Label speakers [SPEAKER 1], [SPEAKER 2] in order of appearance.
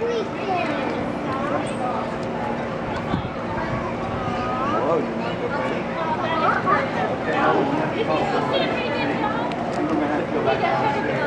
[SPEAKER 1] Hello, you want to go ready? Okay, I'm going to have to go back downstairs.